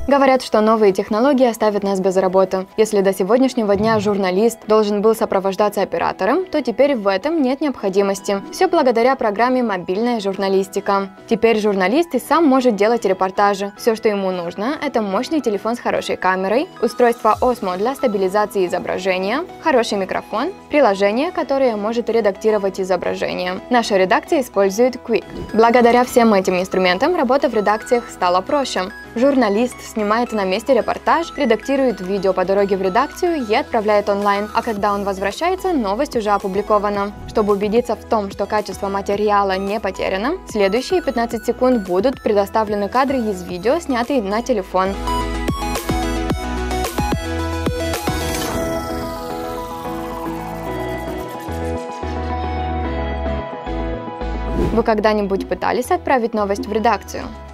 Говорят, что новые технологии оставят нас без работы. Если до сегодняшнего дня журналист должен был сопровождаться оператором, то теперь в этом нет необходимости. Все благодаря программе «Мобильная журналистика». Теперь журналист и сам может делать репортажи. Все, что ему нужно, это мощный телефон с хорошей камерой, устройство Osmo для стабилизации изображения, хороший микрофон, приложение, которое может редактировать изображение. Наша редакция использует Quick. Благодаря всем этим инструментам работа в редакциях стала проще. Журналист снимает на месте репортаж, редактирует видео по дороге в редакцию и отправляет онлайн, а когда он возвращается, новость уже опубликована. Чтобы убедиться в том, что качество материала не потеряно, следующие 15 секунд будут предоставлены кадры из видео, снятые на телефон. Вы когда-нибудь пытались отправить новость в редакцию?